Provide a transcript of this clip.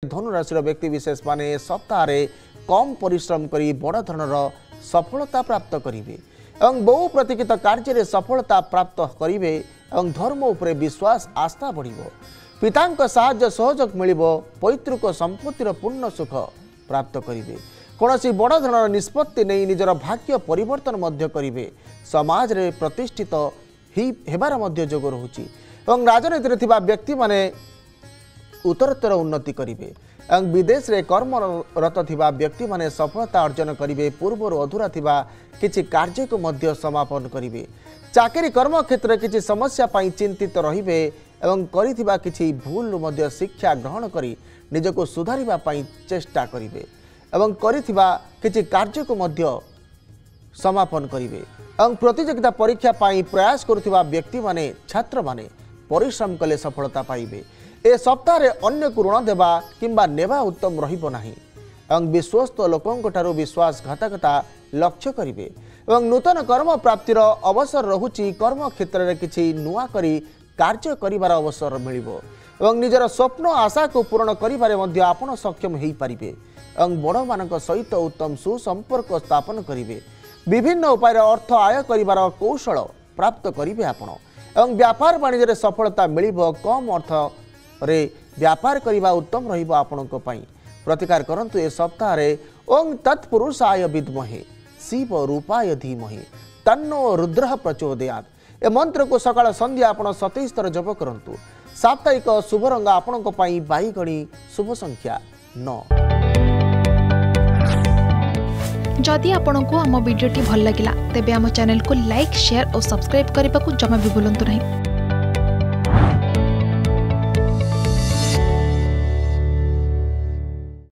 धनु राशि व्यक्ति विशेष माने सप्ताह कम परिश्रम करी बड़ धरणर सफलता प्राप्त करेंगे और बहु प्रतीक्षित कार्य सफलता प्राप्त करेंगे और धर्म उपरे विश्वास आस्था बढ़िबो। पिता साहाय्य सहयोग मिलिबो। पैतृक संपत्तिर पूर्ण सुख प्राप्त करेंगे। कौन बड़ धरणर निष्पत्ति नहीं निजर भाग्य परिवर्तन मध्य करेंगे। समाज रे प्रतिष्ठित हेबार मध्य जोग रहुछि और राजनीति रे व्यक्ति माने उत्तरोत्तर उन्नति करेंगे और विदेश रे कर्मरत थिबा व्यक्ति माने सफलता अर्जन करेंगे। पूर्वर अधूरा थिबा किछि कार्य को मध्य समापन करेंगे। चाकरी कर्म क्षेत्र किछि समस्या पाई चिंतित रहिबे एवं करिथिबा किछि भूल मध्य शिक्षा ग्रहण करी निजको सुधारिबा पाई चेष्टा करेंगे एवं करिथिबा किछि कार्य को मध्य समापन करेंगे और प्रतियोगिता परीक्षा पाई प्रयास करुथिबा व्यक्ति माने छात्र माने परिश्रम कले सफलता पाइबे। ए सप्ताह अन्य को ऋण देवा किंबा नेवा उत्तम रहिबो नाही और विश्वस्त लोकंक ठारू विश्वासघातकता लक्ष्य करेंगे और नूतन कर्म प्राप्तिर अवसर रहुछि। कर्म क्षेत्र में किछि नुआ करी कार्य करिवार अवसर मिलिबो और निजर स्वप्न आशा को पूर्ण करिबारे मध्य आपण सक्षम हेई पारिबे और बड़ मानक सहित उत्तम सुसंपर्क स्थापन करेंगे। विभिन्न उपाय अर्थ आय करिवार कौशल प्राप्त करेंगे आपण और व्यापार वाणिज्य सफलता मिलिबो। कम अर्थ रे व्यापार करने उत्तम रहिबो आपणक पई। प्रतिकार करंतु ए सप्ताह रे ओं तत्पुरुषाय विद्महे शिव रूपाय धीमहि तन्नो रुद्रः प्रचोदयात् ए मंत्र को सकाळ संध्या आपण 27 थर जप करंतु। साप्ताहिक शुभ रंग आपणक पई बाईगणी शुभ संख्या 9। जदि आपंक आम भिडी भल लगा तेब आम चैनल को लाइक शेयर और सब्सक्राइब करने को जमा भी भूलु नहीं।